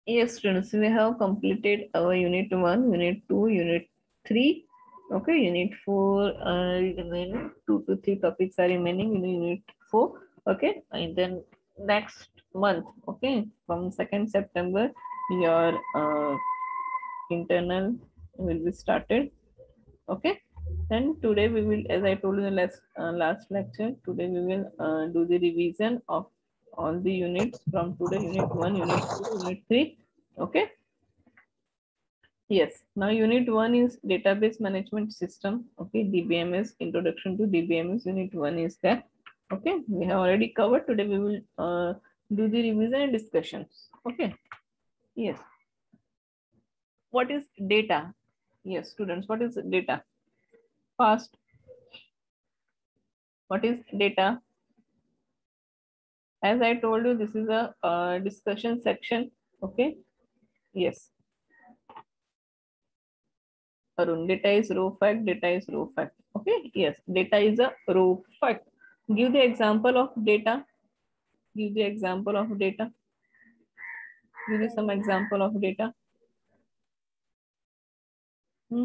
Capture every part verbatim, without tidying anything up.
Yes, students, we have completed our unit one, unit two, unit three. Okay, unit four uh, remaining. Two to three topics are remaining in unit four. Okay, and then next month, okay, from second September, your uh, internal will be started. Okay, and today we will, as I told you in the last uh, last lecture, today we will uh, do the revision of all the units from today, unit one, unit two, unit three. Okay. Yes. Now unit one is database management system. Okay. D B M S, introduction to D B M S. Unit one is that. Okay. We have already covered. Today we will uh, do the revision and discussions. Okay. Yes. What is data? Yes, students. What is data? First, what is data? As I told you, this is a uh, discussion section. Okay. Yes. Arun, data is raw fact. Data is raw fact. Okay. Yes. Data is a raw fact. Give the example of data. Give the example of data. Give me some example of data. Hmm.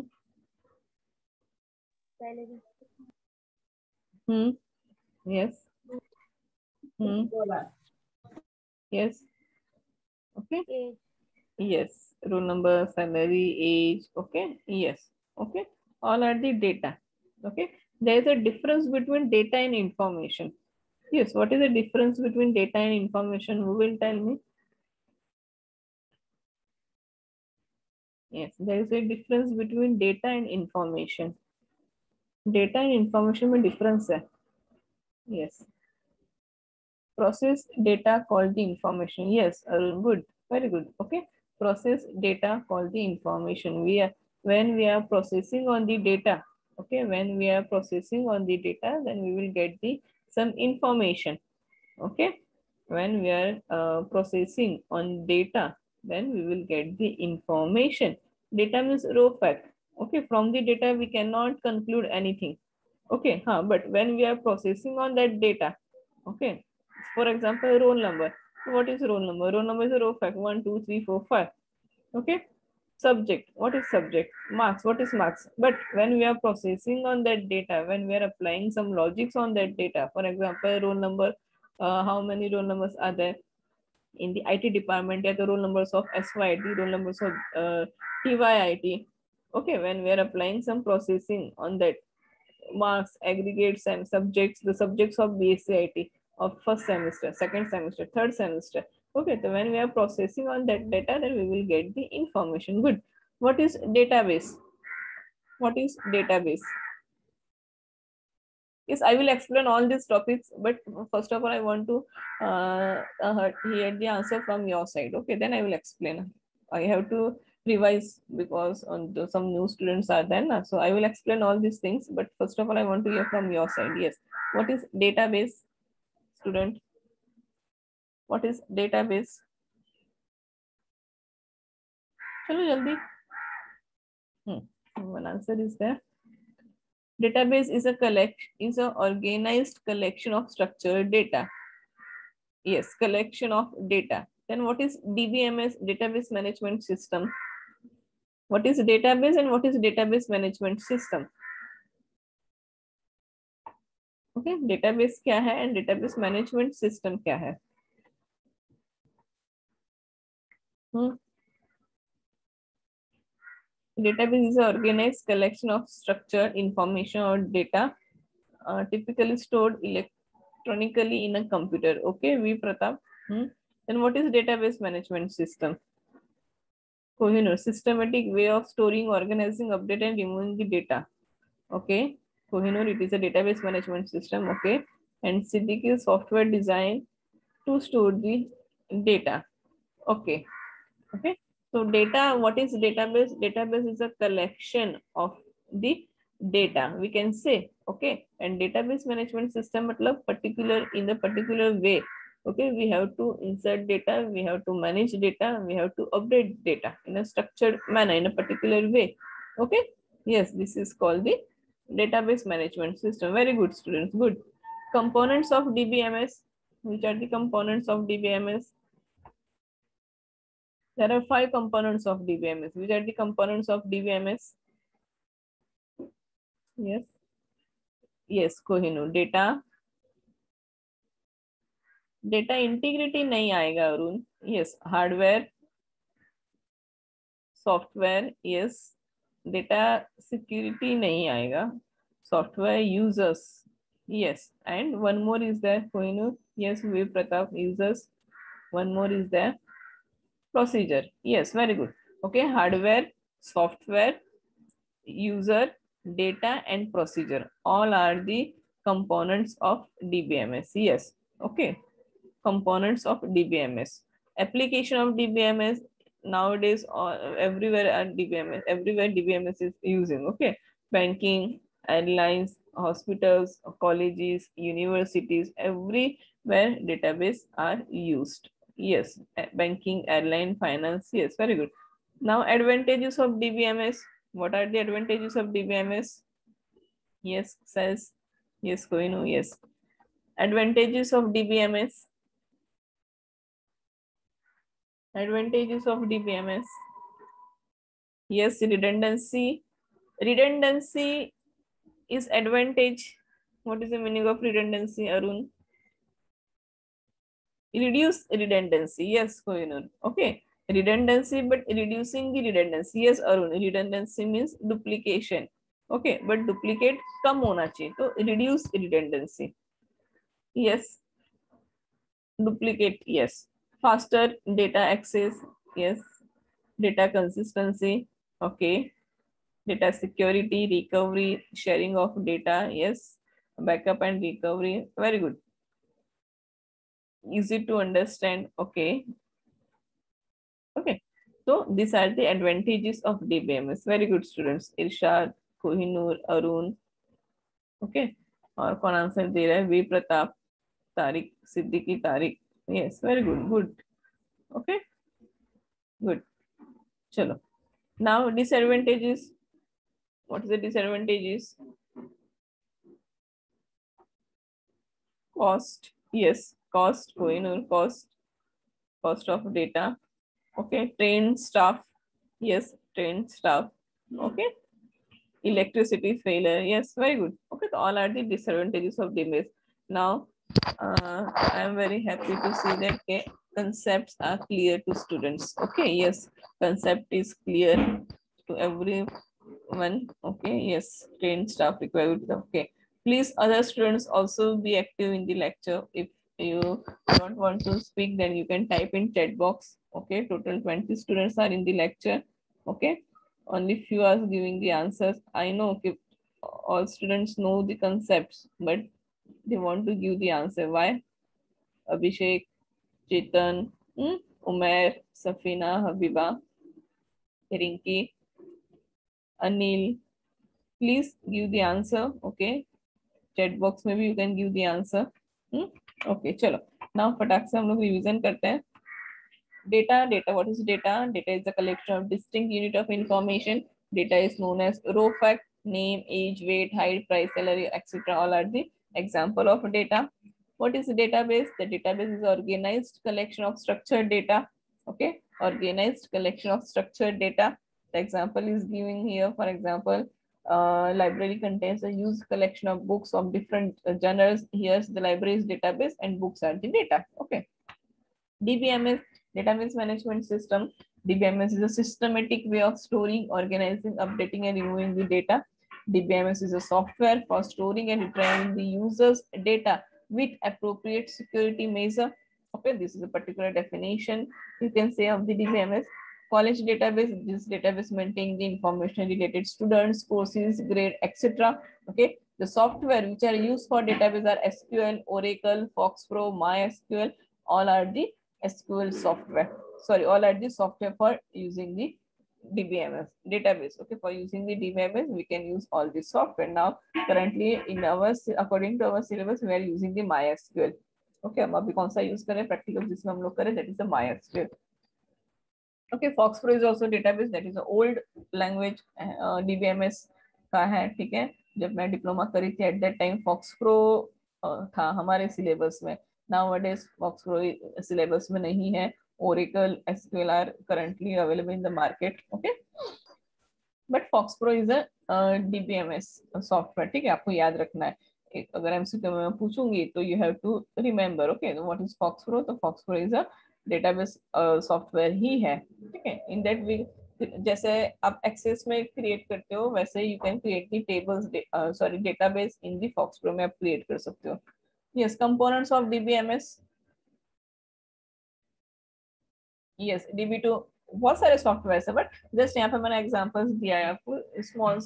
Salary. Hmm. Yes. Hmm. Yes. Okay. Age. Yes. Roll number, salary, age. Okay. Yes. Okay. All are the data. Okay. There is a difference between data and information. Yes. What is the difference between data and information? Who will tell me? Yes. There is a difference between data and information. Data and information में difference है. Yes. Process data called the information. Yes, Arun, good, very good. Okay, process data called the information. We are when we are processing on the data. Okay, when we are processing on the data, then we will get the some information. Okay, when we are uh, processing on data, then we will get the information. Data means raw fact. Okay, from the data we cannot conclude anything. Okay, huh, but when we are processing on that data, okay, for example, roll number. What is roll number? Roll number is a row fact. One, two, three, four, five. Okay. Subject. What is subject? Marks. What is marks? But when we are processing on that data, when we are applying some logics on that data, for example, roll number, uh, how many roll numbers are there in the I T department? Yeah, the roll numbers of S Y I T, roll numbers of uh, T Y I T. Okay. When we are applying some processing on that marks, aggregates, and subjects, the subjects of B S c I T of first semester, second semester, third semester. Okay, so when we are processing on that data, then we will get the information. Good. What is database? What is database? Yes, I will explain all these topics, but first of all, I want to uh, uh, hear the answer from your side. Okay, then I will explain. I have to revise because on the, some new students are there. So I will explain all these things, but first of all, I want to hear from your side. Yes, what is database, student? What is database? Chalo jaldi. Hmm. One answer is there. Database is a collect is a organized collection of structured data. Yes, collection of data. Then what is D B M S, database management system? What is database and what is database management system? Okay, database क्या है and database management system क्या है? Hmm. Database is an organized collection of structured information or data, uh, typically stored electronically in a computer. Okay, V Pratap. Hmm. Then what is database management system? Kohinoor, systematic way of storing, organizing, update, and removing the data. Okay, Kohinoor, it is a database management system. Okay, and Siddiq is software design to store the data. Okay, okay. So data, what is database? Database is a collection of the data. We can say, okay, and database management system, matlab particular in the particular way. Okay, we have to insert data, we have to manage data, we have to update data in a structured manner, in a particular way. Okay, yes, this is called the database management system. Very good, students. Good. Components of D B M S. Which are the components of D B M S? There are five components of D B M S. Which are the components of D B M S? Yes. Yes, Kohinoor. Data. Data integrity नहीं आएगा Arun. Yes. Hardware. Software. Yes. Data security नहीं आएगा. Software users. Yes. And one more is there, Kohinoor. Yes, Viv Pratap. Users. One more is there. Procedure. Yes, very good. Okay. Hardware, software, user, data, and procedure. All are the components of D B M S. Yes. Okay. Components of D B M S. Application of D B M S nowadays, uh, everywhere at D B M S, everywhere D B M S is using. Okay. Banking, airlines, hospitals, colleges, universities, everywhere database are used. Yes. Banking, airline, finance. Yes. Very good. Now, advantages of D B M S. What are the advantages of D B M S? Yes, says. Yes, Kohinoor. Yes. Advantages of D B M S. Advantages of D B M S. Yes, redundancy. Redundancy is advantage. What is the meaning of redundancy, Arun? Reduce redundancy. Yes, Kohinoor. Okay. Redundancy, but reducing the redundancy. Yes, Arun. Redundancy means duplication. Okay, but duplicate कम होना चाहिए. तो reduce redundancy. Yes. Duplicate. Yes. Faster data access. Yes. Data consistency. Okay. Data security, recovery, sharing of data. Yes. Backup and recovery. Very good. Easy to understand. Okay. Okay. So these are the advantages of D B M S. Very good, students. Irshad, Kohinoor, Arun. Okay. और कौन answer दे रहा है? V Pratap, Tariq, Siddiqui, Tariq. Yes, very good. Good. Okay. Good. Chalo. Now disadvantages. What is the disadvantages? Cost. Yes. Cost. Kohinoor, cost. Cost of data. Okay. Trained staff. Yes. Trained staff. Okay. Electricity failure. Yes. Very good. Okay. So all are the disadvantages of D B M S. Now, uh, I am very happy to see that okay, concepts are clear to students. Okay. Yes. Concept is clear to everyone. Okay. Yes. Trained staff required. Okay. Please, other students also be active in the lecture. If you don't want to speak, then you can type in chat box. Okay. Total twenty students are in the lecture. Okay. Only few are giving the answers. I know okay, all students know the concepts, but they want to give the answer. Why? Abhishek, Chetan, hmm? Umair, Safina, Habiba, Rinki, Anil. Please give the answer. Okay. Chat box maybe you can give the answer. Hmm? Okay, chalo. Now फटाक से हम लोग revision करते हैं. Data, data. What is data? Data is a collection of distinct unit of information. Data is known as raw fact, name, age, weight, height, price, salary, et cetera. All are the example of data. What is a database? The database is organized collection of structured data. Okay, organized collection of structured data. The example is given here. For example, uh, library contains a huge collection of books of different uh, genres. Here's the library's database, and books are the data. Okay. D B M S, Database Management System. D B M S is a systematic way of storing, organizing, updating, and removing the data. D B M S is a software for storing and retrieving the user's data with appropriate security measure. Okay, this is a particular definition you can say of the D B M S. College database, this database maintains the information related students, courses, grade, et cetera. Okay, the software which are used for database are S Q L, Oracle, FoxPro, MySQL. All are the S Q L software. Sorry, all are the software for using the D B M S database. Okay, for using the D B M S, we can use all this software. Now, currently in our, according to our syllabus, we are using the MySQL. Okay, हम अभी कौन सा use करें practical जिसमें हम लोग करें, that is the MySQL. Okay, FoxPro is also database, that is an old language uh, D B M S का है. ठीक है, जब मैं डिप्लोमा करी थी at that time FoxPro uh, था हमारे सिलेबस में. Nowadays FoxPro syllabus में नहीं है. Oracle, S Q L are currently available in the market. Okay, but FoxPro is a uh, D B M S software. ठीक है, आपको याद रखना है. अगर एमसीक्यू में मैं पूछूंगी तो you have to remember. Okay, what is FoxPro? तो FoxPro is a database software ही है. ठीक है, इन दैट वी, जैसे आप एक्सेस में क्रिएट करते हो वैसे you can create the tables, sorry database in the FoxPro में आप क्रिएट कर सकते हो. Yes, components of DBMS. Yes, DB two बहुत सारे सॉफ्टवेयर है, बट जस्ट यहाँ पे मैंने एग्जांपल्स दिया है आपको, स्मॉल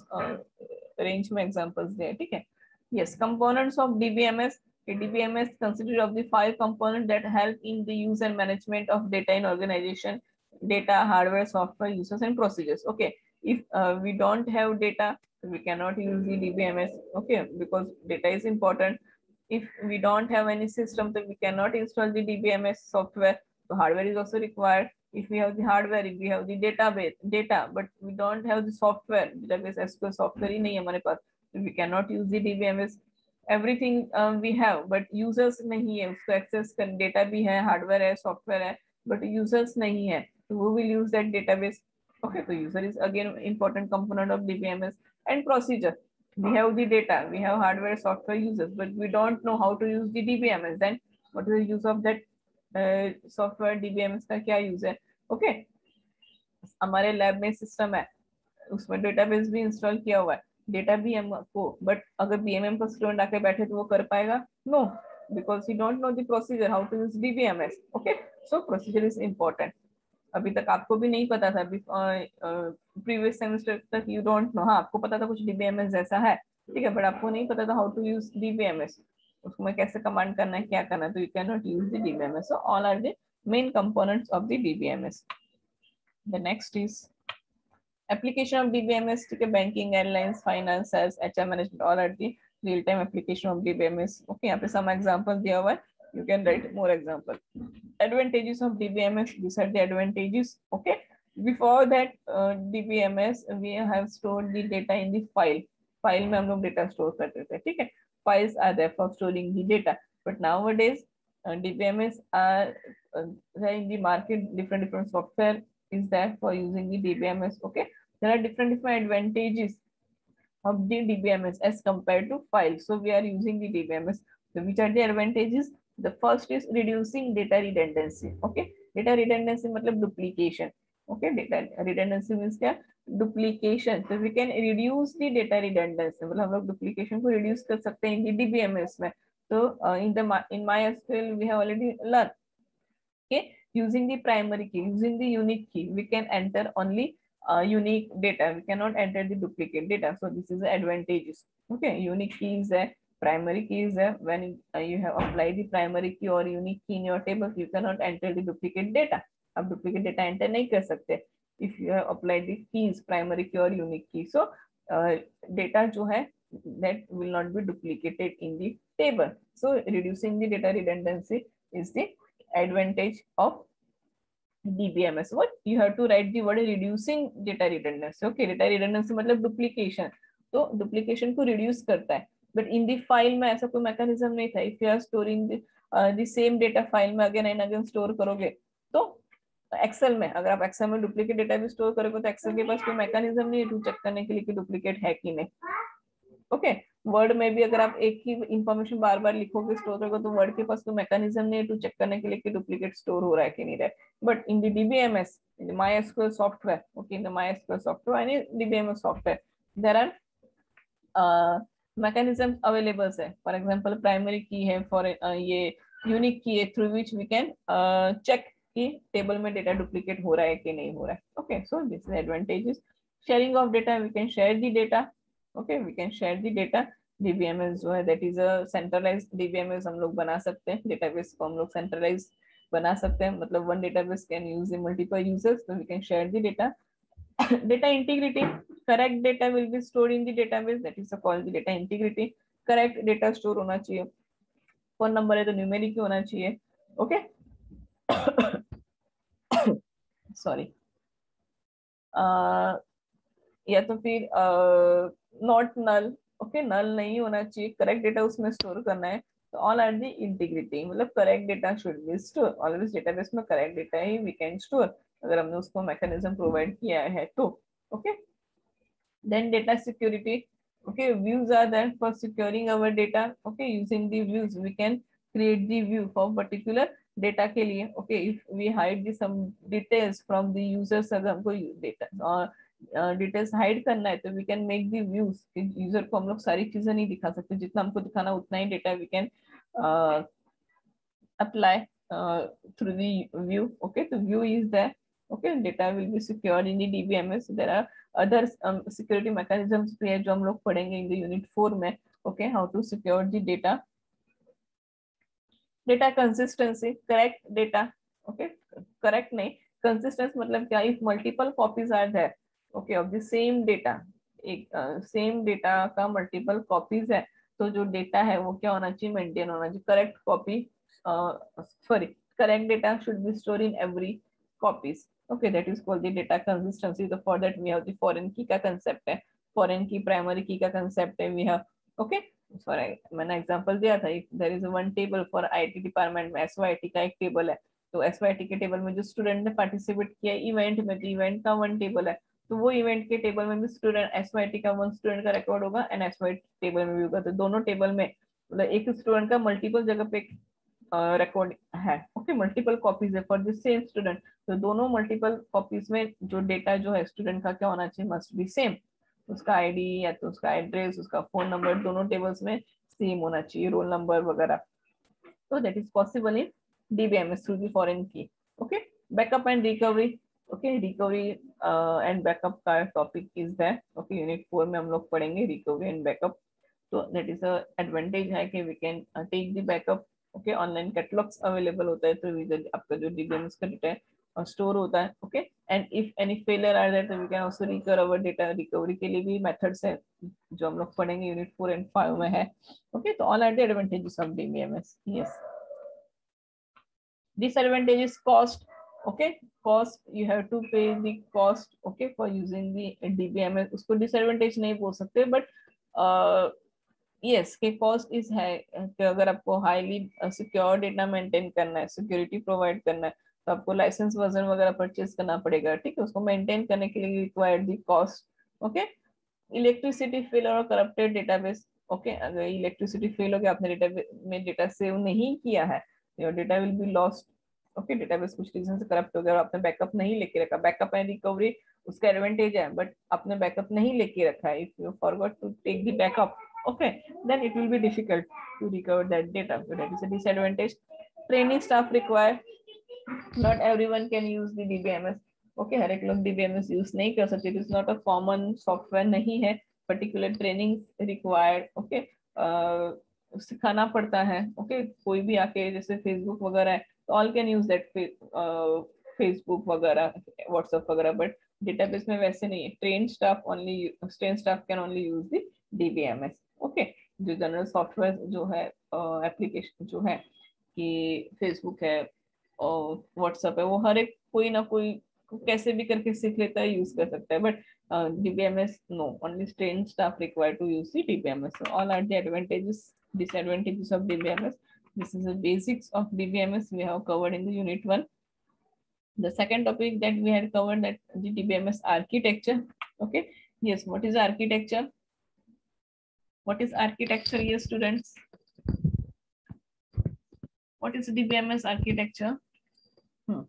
रेंज में एग्जांपल्स दिए. ठीक है. Yes, components of DBMS. DBMS consist of the five component that help in the use and management of data in organisation. Data, hardware, software, users, and procedures. Okay, if uh, we don't have data, we cannot use the D B M S. Okay, because data is important. If we don't have any system, then we cannot install the D B M S software. So hardware is also required. If we have the hardware, if we have the database data, but we don't have the software, database S Q L software ही नहीं है हमारे पास, so we cannot use the D B M S. Everything um, we have, but users नहीं है उसको access कर. data भी है, hardware है, software है, but users नहीं है. So who will use that database? Okay, so user is again important component of D B M S. And procedure. We have the data, we have hardware, software, users, but we don't know how to use the D B M S. Then what is the use of that uh, software? D B M S का क्या use है? Okay, हमारे lab में system है, उसमें database भी install किया हुआ है, डेटा भी हमको, बट अगर बीएमएम का स्टूडेंट आके बैठे तो वो कर पाएगा? No, because you don't know the procedure how to use DBMS. Okay, so procedure is important. अभी तक आपको भी नहीं पता था, प्रीवियस सेमेस्टर तक यू डोंट नो. हाँ, आपको पता था कुछ डीबीएमएस जैसा है, ठीक है, बट आपको नहीं पता था हाउ टू यूज डीबीएमएस, उसको मैं कैसे कमांड करना है, क्या करना है. तो you can not use the DBMS. So all are the main components of the DBMS. The next is application of D B M S. ठीक है, banking, airlines, finance, sales, H R management, all are the real time application of D B M S. Okay, यहाँ पे some example दिया हुआ है, you can write more example. Advantages of D B M S. These are the advantages. Okay, before that uh, D B M S we have stored the data in the file. File में हम लोग data store करते थे. ठीक है, files are there for storing the data. But nowadays uh, D B M S are uh, in the market. Different different software is there for using the D B M S. Okay, there are different different advantages of the D B M S as compared to files. So we are using the D B M S. So which are the advantages? The first is reducing data redundancy. Okay, data redundancy मतलब duplication. Okay, data redundancy means क्या? Duplication. So we can reduce the data redundancy. मतलब हम लोग duplication को reduce कर सकते हैं in the D B M S में. So uh, in the in MySQL we have already learned. Okay, using the primary key, using the unique key, we can enter only uh, unique data. We cannot enter the duplicate data. So this is the advantages. Okay, unique key is there, primary key is there. When uh, you have applied the primary key or unique key in your table, you cannot enter the duplicate data. आप duplicate data enter नहीं कर सकते if you have applied the keys, primary key or unique key. So uh, data जो है that will not be duplicated in the table. So reducing the data redundancy is the advantage of D B M S. What you have to write the word reducing data redundancy. Okay, data redundancy मतलब duplication. तो duplication को reduce करता है. But in the file में ऐसा कोई mechanism नहीं था. If you are storing the, uh, the same data file में again and again store करोगे, तो एक्सेल में अगर आप एक्सेल में डुप्लीकेट डेटा भी स्टोर करोगे तो एक्सेल के पास कोई मैकेनिज्म नहीं है टू चेक करने के लिए कि डुप्लीकेट है कि नहीं. ओके, वर्ड में भी अगर आप एक ही इंफॉर्मेशन बार बार लिखोगे, स्टोर करोगे, तो वर्ड के पास कोई मैकेनिज्म नहीं है टू चेक करने के लिए कि डुप्लीकेट स्टोर हो रहा है कि नहीं रहा है. But in the DBMS, in the MySQL software, okay, in the MySQL software and D B M S software, there are uh, mechanisms available है. For example, primary key है, for uh, ये unique key है through which we can uh, check कि table में data duplicate हो रहा है कि नहीं हो रहा है. Okay, so this is advantages. Sharing of data, we can share the data. Okay, we can share the data. DBMS जो है that is a centralised DBMS हम लोग बना सकते हैं. डेटाबेस को हम लोग सेंट्रलाइज बना सकते हैं, मतलब one database can use the multiple users, so we can share the data. Data integrity, correct data will be stored in the database, that is called the data integrity. Correct data store होना चाहिए. Phone number है तो numeric होना चाहिए. Okay, sorry, या तो फिर not null. Okay, नल नहीं होना चाहिए. करेक्ट डेटा उसमें स्टोर करना है. तो ऑल आर दी इंटीग्रिटी, मतलब correct data should be store, always database में करेक्ट डेटा ही वी कैन स्टोर अगर हमने उसको मैकेनिज्म प्रोवाइड किया है तो. Okay, then data security. Okay, views are there for securing our data. Okay, using the views we can create the view for particular data के लिए. Okay, if we hide the some details from the users, अगर हमको data और details hide करना है तो we can make the views. User को हम लोग सारी चीजें नहीं दिखा सकते, जितना हमको दिखाना उतना ही data we can apply through the view. Okay, तो view is there. Okay, data will be secured in the D B M S. There are other um, security mechanisms भी है जो हम लोग पढ़ेंगे in the unit four में. Okay, how to secure the data. Data consistency, correct data. Okay, correct नहीं, consistent मतलब क्या, if multiple copies are there, okay, of the same data, एक सेम uh, डेटा का मल्टीपल कॉपीज है तो जो data है वो क्या होना चाहिए, मेंटेन होना चाहिए. Correct copy, sorry, correct data should be store in every copies. Okay, that is called the data consistency. So for that we have the foreign key का concept है, foreign key primary key का concept है we have. Okay, sorry मैंने example दिया था. There is one table for I T department में S Y T का एक table है, तो S Y T के table में जो student ने participate किया event में, तो event का one table है, तो वो event के table में भी student S Y T का one student का record होगा and S Y T table में भी होगा. तो दोनों table में मतलब एक student का multiple जगह पे रिकॉर्ड uh, है. ओके, मल्टीपल कॉपीज है फॉर द सेम स्टूडेंट, तो दोनों मल्टीपल कॉपीज में जो डेटा जो है स्टूडेंट का क्या होना चाहिए, मस्ट बी सेम. उसका आईडी या तो उसका एड्रेस, उसका फोन नंबर दोनों टेबल्स में सेम होना चाहिए, रोल नंबर वगैरह. तो that is possible in DBMS through the foreign key. Okay, backup and recovery. Okay, recovery and backup का topic is that. Okay, unit four में हम लोग पढ़ेंगे रिकवरी एंड बैकअप. तो दैट इज अ एडवांटेज है कि we can take the backup. Okay, online catalogues available होता है तो आपका जो डीबीएमएस का डेटा है स्टोर होता है. Okay, and if any failure आ जाए तो we can also recover our data. Recovery के लिए भी मेथड्स है जो हम लोग पढ़ेंगे यूनिट फोर एंड फाइव में है. ओके, तो all are the advantages of DBMS. Yes, disadvantages cost. Okay, cost, you have to pay the cost. Okay, for using the DBMS. उसको disadvantage नहीं बोल सकते, but uh, यस के cost is है कि अगर आपको हाईली सिक्योर डेटा मेंटेन करना है, सिक्योरिटी प्रोवाइड करना है, तो आपको लाइसेंस वर्जन वगैरह परचेज करना पड़ेगा. ठीक है, उसको मेंटेन करने के लिए required the cost. Okay, electricity fail और करप्टेड डेटाबेस. ओके, अगर इलेक्ट्रिसिटी फेल हो गया, आपने डेटा में डेटा सेव नहीं किया है, your data will be lost. Okay, database कुछ रीजन से करप्ट हो गया और आपने बैकअप नहीं लेके रखा. बैकअप एंड रिकवरी उसका एडवांटेज है, बट आपने बैकअप नहीं लेके रखा है. If you forgot to take the backup, okay, then it will be difficult to recover that data. So that is a disadvantage. Training staff required. Not everyone can use the D B M S. Okay, हर एक लोग D B M S use नहीं कर सकते. It is not a common software नहीं है. Particular training required. Okay, uh, सिखाना पड़ता है. Okay, कोई भी आके जैसे Facebook वगैरह है तो all can use that uh, Facebook वगैरह, WhatsApp वगैरह, but database में वैसे नहीं है. Trained staff only, trained staff can only use the D B M S. Okay okay, जो जनरल सॉफ्टवेयर जो है एप्लीकेशन uh, जो है कि फेसबुक है और व्हाट्सएप है, वो हर एक कोई ना कोई कैसे भी करके सीख लेता है, यूज कर सकता है. But DBMS no, only trained staff required to use the DBMS. All are the advantages, disadvantages of D B M S. This is the basics of D B M S we have covered in the unit one. The second topic that we had covered, that the D B M S architecture. Okay, yes, what is architecture? What is architecture, yes students? What is D B M S architecture? Hmm.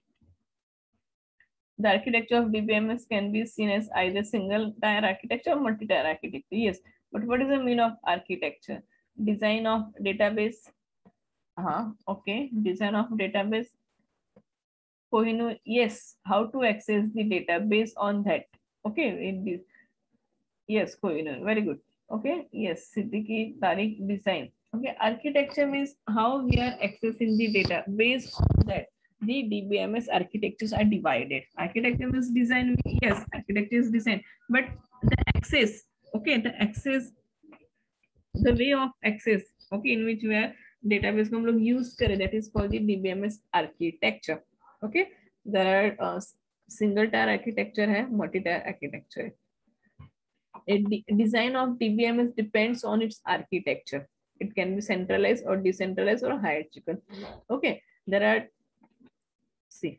The architecture of D B M S can be seen as either single tier architecture or multi-tier architecture. Yes, but what is the meaning of architecture? Design of database. Uh-huh. Okay, design of database. Kohinoor, yes, how to access the database on that. Okay, it is. Yes, Kohinoor, very good. Okay, yes, Siddiqui Tariq design. Okay, architecture means how we are accessing the data. Based on that, the D B M S architectures are divided. Architecture means design. Yes, architecture is design, but the access. Okay, the access, the way of access. Okay, in which we are database को हम लोग use करें, that is called the D B M S architecture. Okay, there are uh, single tier architecture है, multi tier architecture. A design of D B M S depends on its architecture. It can be centralized or decentralized or hierarchical. Okay, there are, see,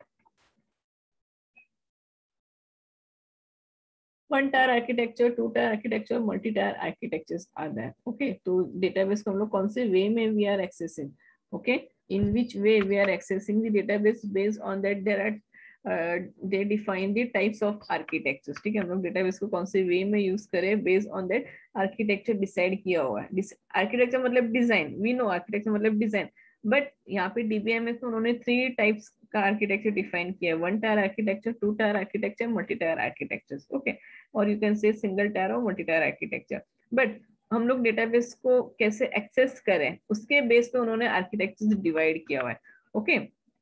one tier architecture, two tier architecture, multi tier architectures are there. Okay, तो database को हम लोग कौन से way में we are accessing, okay, in which way we are accessing the database, based on that there are uh, they define the types of architectures. ठीक है, हम लोग database को कौन से way में use करें, based on that architecture decide किया हुआ है. Architecture मतलब design, we know architecture मतलब design, बट यहाँ पे डीबीएमएस में उन्होंने थ्री टाइप्स का आर्किटेक्चर डिफाइन किया है, one tier architecture, two tier architecture, multi tier architecture. Okay, और you can say single tier और मल्टी टायर आर्किटेक्चर. बट हम लोग डेटाबेस को कैसे एक्सेस करें उसके बेस पे उन्होंने आर्किटेक्चर डिवाइड किया हुआ है. Okay,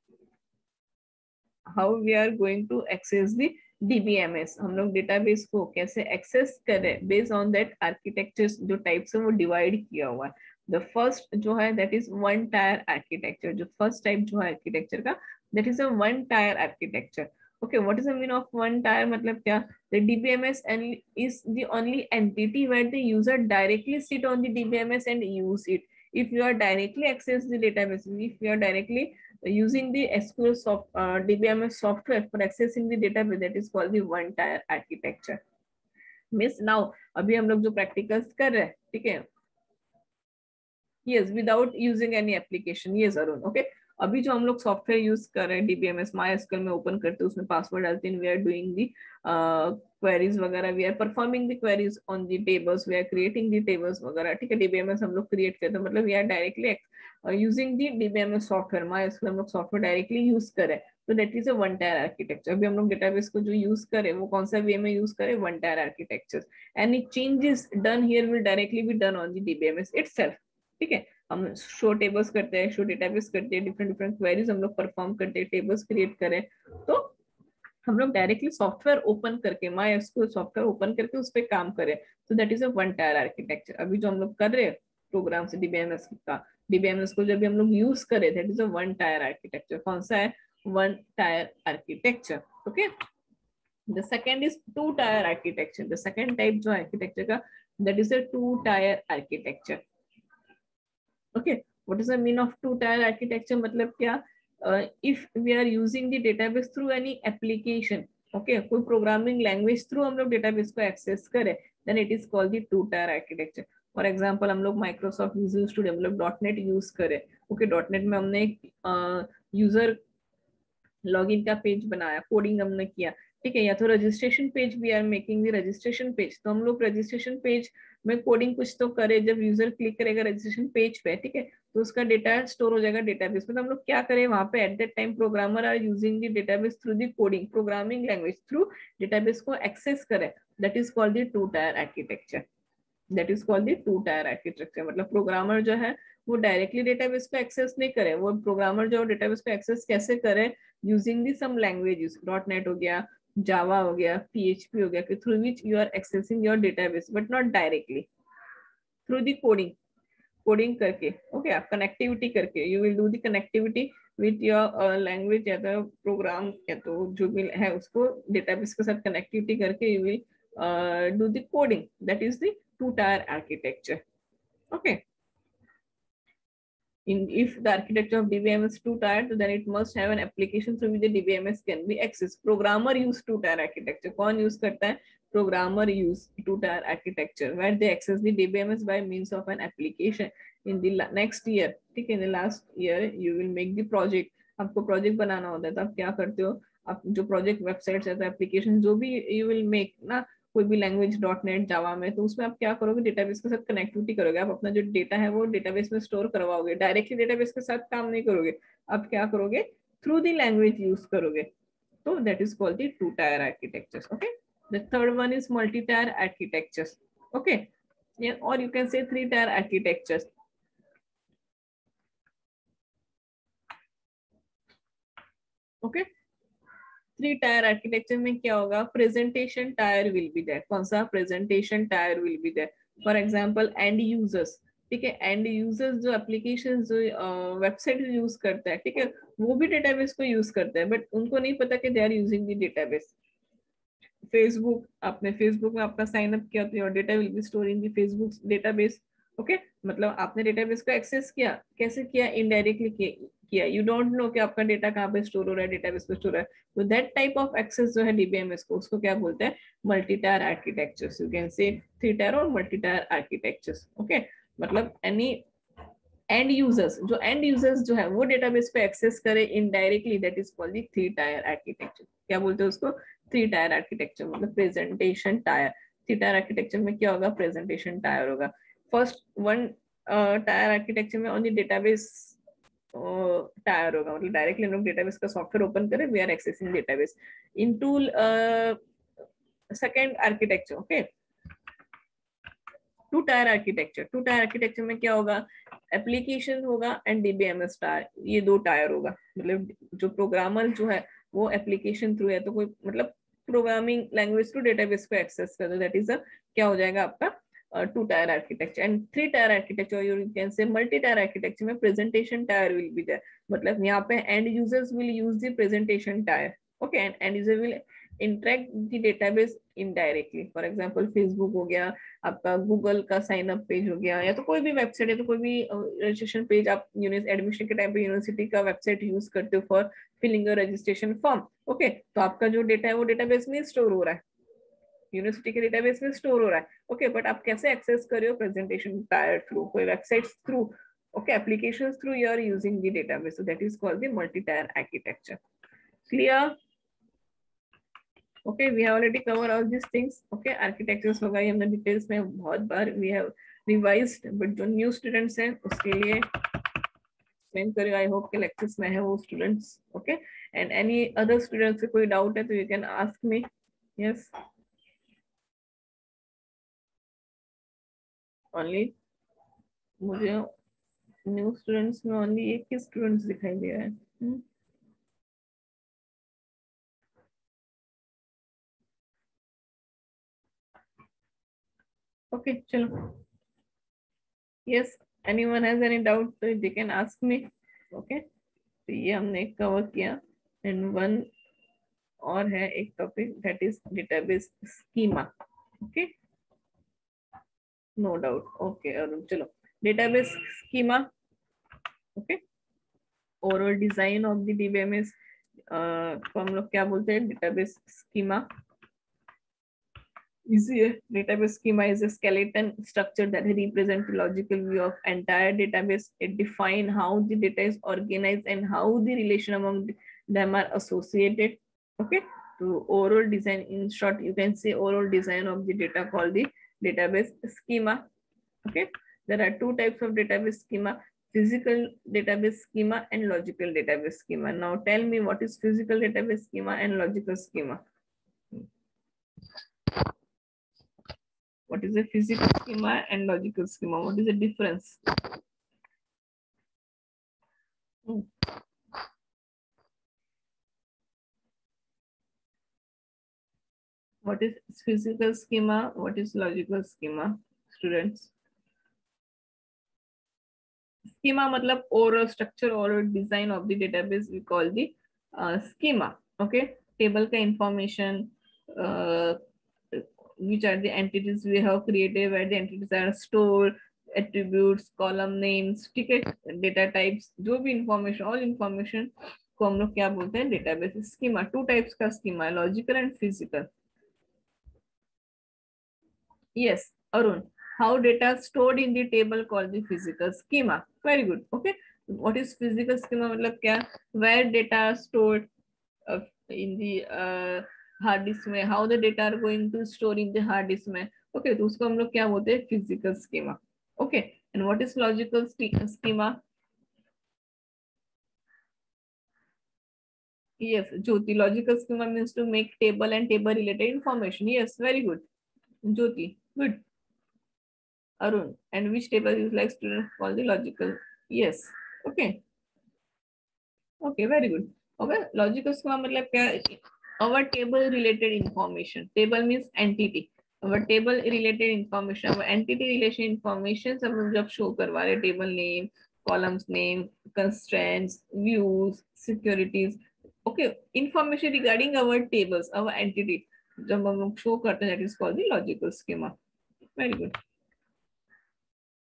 how we are going to access the DBMS, हम लोग डेटाबेस को कैसे एक्सेस करें बेस्ड ऑन दैट आर्किटेक्चर जो टाइप्स है वो डिवाइड किया हुआ है. द फर्स्ट जो है that is one tier architecture. जो फर्स्ट टाइप जो है आर्किटेक्चर का that is a one tier architecture. Okay, what is the meaning of one tier? मतलब क्या? The D B M S is the only entity where the user directly sit on the D B M S and use it. If you are directly access the database, if you are directly using the S Q L soft, uh, D B M S software for accessing the database, that is called the one tier architecture. Miss now अभी हम लोग जो practicals कर रहे हैं, ठीक है? Yes, without using any application. Yes, Arun. Okay. अभी जो हम लोग सॉफ्टवेयर यूज कर रहे हैं डीबीएमएस मायस्क्यूएल में ओपन करते हैं, उसमें पासवर्ड डालते हैं, we are doing the queries वगैरह, we are performing the queries on the tables, we are creating the tables वगैरह. ठीक है, डीबीएमएस हम लोग क्रिएट करते हैं, मतलब we are directly using the DBMS software, MySQL हम लोग सॉफ्टवेयर डायरेक्टली यूज करें, तो that is a one tier architecture. अभी हम लोग डेटाबेस को जो यूज करें वो कौन सा वे में यूज करें, one tier architecture. Any changes done here will directly be done on the DBMS itself. ठीक है, हम शो टेबल्स करते हैं, शो डेटाबेस करते हैं, डिफरेंट डिफरेंट क्वेरीज हम लोग परफॉर्म करते हैं, टेबल्स क्रिएट करें, तो हम लोग डायरेक्टली सॉफ्टवेयर ओपन करके मायस्क्यूएल सॉफ्टवेयर ओपन करके उस पर काम करें, तो that is a one tier architecture. अभी जो हम लोग कर रहे हैं प्रोग्राम से डीबीएमएस का, डीबीएमएस को जब हम लोग यूज करें, that is a one tier architecture. कौन सा है? One tier architecture. Okay, the second is two tier architecture. The second type जो आर्किटेक्चर का, that is a two tier architecture. Okay, what is the mean of two tier architecture? मतलब क्या? uh, if we are using the database through any application, okay, कोई programming language through हम लोग database को access करें, then it is called the two tier architecture. For example, हम लोग Microsoft Visual Studio मतलब डॉट नेट यूज करें, okay, dot net में हमने एक यूजर लॉगिन का पेज बनाया, कोडिंग हमने किया, ठीक है, या तो registration page, we are making the registration page, तो हम लोग रजिस्ट्रेशन पेज में कोडिंग कुछ तो करे, जब यूजर क्लिक करेगा रजिस्ट्रेशन पेज पे, ठीक है, तो उसका डेटा स्टोर हो जाएगा डेटाबेस में. तो हम लोग क्या करें वहां पे, at that time programmer are using the database through the coding, programming language through database को एक्सेस करें, that is called the two tier architecture. That is called the two tier architecture. मतलब प्रोग्रामर जो है वो directly database को access नहीं करे, वो प्रोग्रामर जो डेटाबेस को एक्सेस कैसे करे, using the some languages, dot net हो गया, जावा हो गया, पीएचपी हो गया, कि through which you are accessing your database, but not directly through the coding, coding करके, ओके, आप कनेक्टिविटी करके, you will do the connectivity with your language या तो प्रोग्राम या तो जो भी है उसको डेटाबेस के साथ कनेक्टिविटी करके you will do the coding. That is the two tier architecture. Okay, In, if the architecture of D B M S is two tier, then it must have an application through which the D B M S can be accessed. Programmer use two tier architecture. कौन use करता है? Programmer use two tier architecture where they access the D B M S by means of an application. In the next year, ठीक है, in the last year you will make the project. आपको project बनाना होता है, तो आप क्या करते हो, आप जो project websites है, application जो भी you will make ना, कोई भी लैंग्वेज डॉट नेट जावा में, तो उसमें आप क्या करोगे, डेटाबेस के साथ कनेक्टिविटी करोगे, आप अपना जो डेटा है वो डेटाबेस में स्टोर करवाओगे, डायरेक्टली डेटाबेस के साथ काम नहीं करोगे, आप क्या करोगे, थ्रू द लैंग्वेज यूज करोगे, तो that is called the two tier architectures. Okay, the third one is multi tier architectures. Okay, और you can say three tier architectures. Okay, three tier architecture में क्या होगा, presentation tier will be there. कौन सा? Presentation tier will be there. For example end users, ठीक है, end users जो application जो वेबसाइट uh, यूज करता है, ठीक है, वो भी डेटाबेस को यूज करता है, बट उनको नहीं पता कि they are using the database. Facebook, आपने फेसबुक में आपका साइन अप किया तो your data will be store in the Facebook database. Okay okay? मतलब आपने डेटाबेस को एक्सेस किया, कैसे किया? इनडायरेक्टली किया। यू डोंट नो कि आपका डेटा कहाँ पे स्टोर हो रहा है, डेटाबेस पे स्टोर हो रहा है। तो दैट टाइप ऑफ एक्सेस जो है डीबीएमएस को, उसको क्या बोलते हैं? Multi tier architectures. You can say three tier और मल्टी टायर आर्किटेक्चर्स। ओके, मतलब एनी एंड यूजर्स, जो एंड यूजर्स जो है वो डेटाबेस पे एक्सेस करे indirectly, that is called the three tier architecture. क्या बोलते हैं उसको? थ्री टायर आर्किटेक्चर, मतलब presentation tier. Three tier architecture में क्या होगा? प्रेजेंटेशन टायर होगा। फर्स्ट वन टायर आर्किटेक्चर में ओनली डेटाबेस टायर होगा, मतलब डायरेक्टली हम लोग डेटाबेस का सॉफ्टवेयर ओपन करें, we are accessing database. In tool second architecture, okay, two tier architecture. Two tier architecture में क्या होगा? एप्लीकेशन होगा एंड डीबीएमएस टायर, ये दो टायर होगा। मतलब जो प्रोग्रामर जो है वो एप्लीकेशन थ्रू है तो कोई मतलब प्रोग्रामिंग लैंग्वेज टू डेटाबेस को एक्सेस कर दो, दैट इज क्या हो जाएगा आपका two tier architecture. And three tier architecture you can say multi tier architecture में presentation tier will be there. मतलब यहाँ पे end users will use the presentation tier, okay, and end user will interact the database indirectly. For example Facebook हो गया, आपका Google का sign up page हो गया, या तो कोई भी वेबसाइट है, तो कोई भी रजिस्ट्रेशन पेज आप एडमिशन के टाइम पे यूनिवर्सिटी का वेबसाइट यूज करते हो for filling your registration form, okay, तो आपका जो डेटा है वो डेटाबेस में स्टोर हो रहा है, यूनिवर्सिटी के डेटाबेस में स्टोर हो रहा है, ओके, बट आप कैसे एक्सेस कर रहे हो? प्रेजेंटेशन टायर थ्रू, कोई website through, okay, applications through you are using the database, so that is called the multi-tier architecture. Clear? Okay, we have already covered all these things. Okay, architectures होगा ये हमने details में बहुत बार we have revised, but जो new students हैं उसके लिए explain करिए। आई होप के लेक्चर्स में है वो students, okay, and any other students से कोई डाउट है तो you can ask me. Yes, only मुझे न्यू स्टूडेंट्स में ओनली एक ही स्टूडेंट्स दिखाई दे रहा है। hmm? ओके, चलो, yes, anyone has any doubt तो they can ask me. Okay, तो ये हमने कवर किया। एंड वन और है एक topic, that is database schema. Okay, no doubt, okay Arun, चलो, database schema, okay, overall design of the DBMS को हम लोग क्या बोलते हैं? Database schema. Easy. Database schema is a skeleton structure that represents the logical view of entire database. It defines how the data is organized and how the relation among them are associated. Okay. So overall design, in short, you can say overall design of the data called the database schema. Okay. There are two types of database schema: physical database schema and logical database schema. Now tell me, what is physical database schema and logical schema? What is a physical schema and logical schema? What is the difference? Hmm. What is physical schema? What is logical schema, students? Schema मतलब overall structure or design of the database we call the uh, schema. Okay, table का information, uh, which are the entities we have created, where the entities are stored, attributes, column names, ठीक है, data types, जो भी information, all information को हम लोग क्या बोलते हैं? Database schema. टू टाइप्स का स्कीमा है, logical and physical. Yes Arun, how data stored in the table called the physical schema. Very good. Okay, what is physical schema? मतलब क्या? Where data are stored uh, in the uh, hard disk में, how the data are going to store in the hard disk में, okay, तो उसको हम लोग क्या बोलते हैं? physical schema. Okay, and what is logical schema? Yes, Jyoti, logical schema means to make table and table related information. Yes, very good, Jyoti, good. Arun, and which table you like students call the logical? Yes, okay, okay, very good. Okay, logical schema मतलब क्या? Our table related information. Table means entity. Our table related information, our entity relation information सब हम जब show करवा रहे, table name, columns name, constraints, views, securities. Okay, information regarding our tables, our entity जब हम show करते हैं, that is called the logical schema. Very good.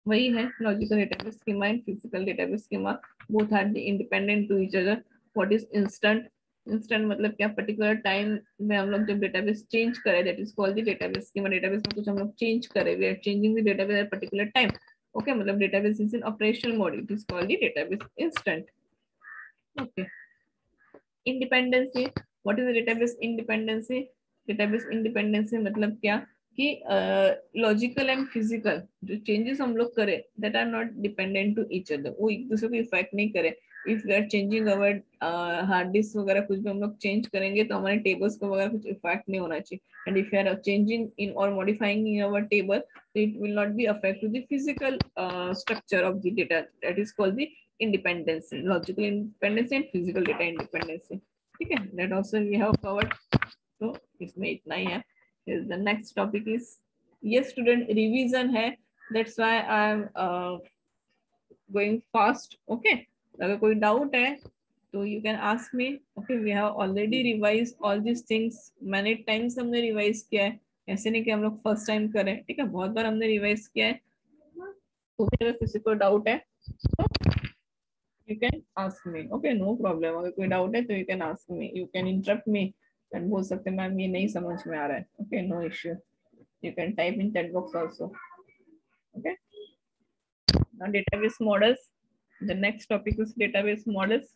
वही है logical database schema and physical database schema, both are independent to each other. What is instant? Instant मतलब क्या, particular time में हम लोग जब डेटाबेस चेंज करें, that is called the database schema. Database में कुछ हम लोग चेंज करें, we are changing the database at particular time, okay, मतलब database is in operational mode, it is called the database instant. Okay, independency, what is database independency? Database independency मतलब क्या कि logical and physical जो changes हम लोग करें that are not dependent to each other, वो एक दूसरे को इफेक्ट नहीं करे। If we are changing our hard disk वगैरह कुछ भी हम लोग चेंज करेंगे तो हमारे टेबल्स को वगैरह कुछ इफेक्ट नहीं होना चाहिए। And if you are changing in और modifying in our table, it will not be affect to the physical uh, structure of the data, that is called the independency, logical independency and physical data independency। ठीक है, that also we have covered, तो इसमें इतना ही है। Here's the next topic is, ये student revision है, that's why I am uh, going fast, okay। अगर कोई doubt है तो you can ask me, okay। We have already revised all these things, many times हमने revise किया है, ऐसे नहीं कि हम लोग फर्स्ट टाइम करें, ठीक है, बहुत बार हमने रिवाइज किया है। तो अगर किसी को डाउट है तो you can ask me, okay, no problem. अगर कोई डाउट है तो you can ask me, you can interrupt me and बोल सकते हैं मैम ये नहीं समझ में आ रहा है, okay, no issue, you can type in chat box also, okay. Now database models, the next topic is database models.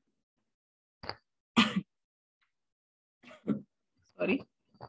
sorry,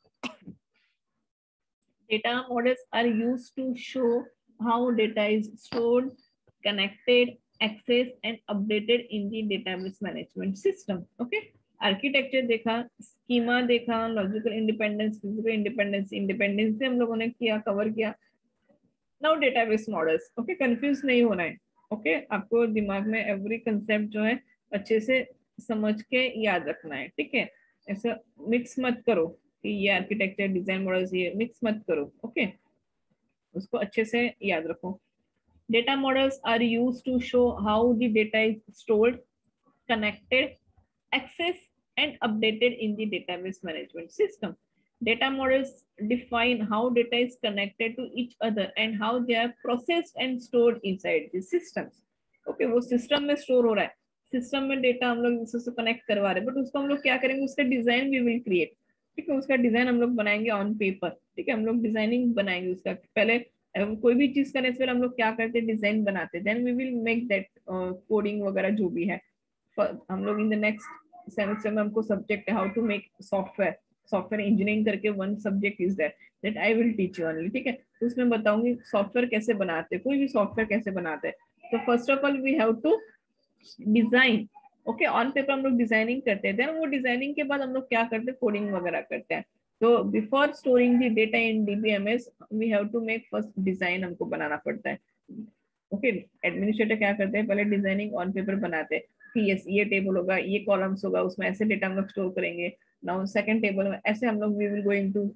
data models are used to show how data is stored, connected, accessed and updated in the database management system, okay। Architecture देखा, schema देखा, logical independence, physical independence, independence से हम लोगों ने किया, cover किया। Now database models, okay, confuse नहीं होना है, ओके okay? आपको दिमाग में एवरी कंसेप्ट जो है अच्छे से समझ के याद रखना है, ठीक है। ऐसा मिक्स मत करो कि ये आर्किटेक्चर डिजाइन मॉडल्स, ये मिक्स मत करो, ओके okay? उसको अच्छे से याद रखो। Data models are used to show how the data is stored, connected, accessed, and updated in the database management system. Data models define how data is connected to each other and how they are processed and stored inside the systems. Okay, वो system में store हो रहा है, system में data हम लोग उससे connect करवा रहे हैं, but उसको हम लोग क्या करेंगे, उसका design we will create, ठीक है, उसका डिजाइन हम लोग बनाएंगे ऑन पेपर, ठीक है, हम लोग डिजाइनिंग बनाएंगे उसका। पहले कोई भी चीज करने से पहले हम लोग क्या करते हैं, डिजाइन बनाते हैं, then we will make that coding वगैरह जो भी है। हम लोग इन द नेक्स्ट सेमेस्टर में हमको सब्जेक्ट है how to make software, software engineering करके one subject is that, that I will teach you only, ठीक है। तो उसमें बताऊंगी सॉफ्टवेयर कैसे बनाते हैं, कोई भी सॉफ्टवेयर कैसे बनाते हैं। तो first of all we have to design, okay, on paper हम लोग डिजाइनिंग करते हैं, देन वो डिजाइनिंग के बाद हम लोग क्या करते हैं, कोडिंग वगैरह करते हैं। तो before storing the data in DBMS we have to make first design, हमको बनाना पड़ता है, ओके। एडमिनिस्ट्रेटर क्या करते हैं, पहले डिजाइनिंग ऑन पेपर बनाते हैं कि यस ये टेबल होगा, ये कॉलम्स होगा, उसमें ऐसे डेटा हम लोग स्टोर करेंगे। नाउ सेकंड टेबल में ऐसे हम लोग we will going to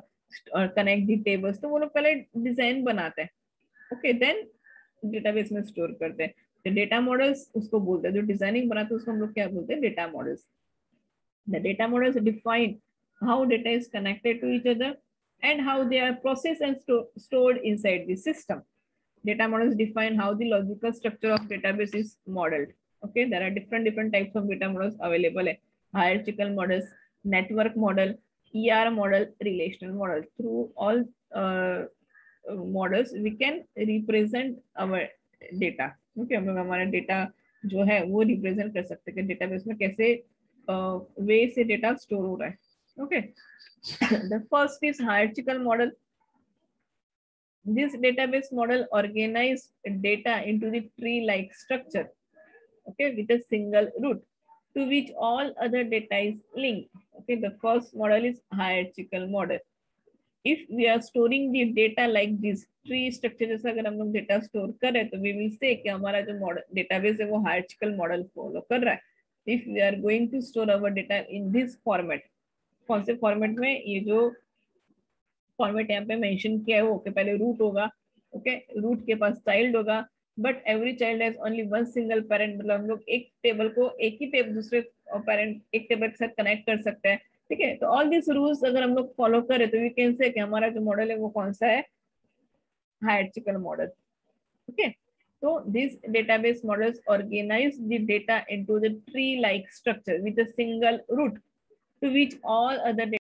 connect the tables, तो वो लोग पहले डिजाइन बनाते हैं, ओके, देन डेटाबेस में स्टोर करते हैं। तो डेटा मॉडल्स उसको बोलते हैं, जो डिजाइनिंग बनाते हैं उसको हम लोग क्या बोलते हैं, data models. The data models define how data is connected to each other and how they are processed and sto stored inside the system. Data models define how the logical structure of database is modeled. Okay, there are different different types of data models available. Hierarchical models, network model, E R model, relational model. Through all uh, models, we can represent our data. Okay, हम लोग हमारा data जो है वो represent कर सकते हैं कि डेटाबेस में कैसे वे uh, से डेटा स्टोर हो रहा है। Okay, the first is hierarchical model. This database model organizes data into the tree-like structure, okay, with a single root to which all other data is linked. Okay, the first model is hierarchical model. If we are storing the data like this tree structure, जैसा अगर हम लोग data store कर रहे हैं तो we will say कि हमारा जो model database है वो hierarchical model follow कर रहा है। If we are going to store our data in this format, कौन से फॉर्मेट में, ये जो फॉर्मेट यहाँ पे मेंशन किया है वो कि पहले रूट होगा, ओके, रूट के पास चाइल्ड होगा, but every child has only one single parent, मतलब हम लोग एक टेबल को एक ही टेबल दूसरे पेरेंट एक टेबल के साथ कनेक्ट कर सकते हैं, ठीक है। तो ऑल दिस रूल्स अगर हम लोग फॉलो करें तो वी कैन से कि हमारा जो मॉडल है वो कौन सा है, hierarchical model. Okay. So these database models organize the data into the tree-like structure with a single root to which all other